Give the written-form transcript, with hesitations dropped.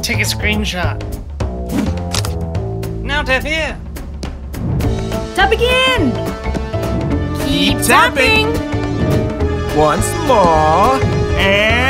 take a screenshot. Now tap here. Tap again. Keep tapping. Once more. And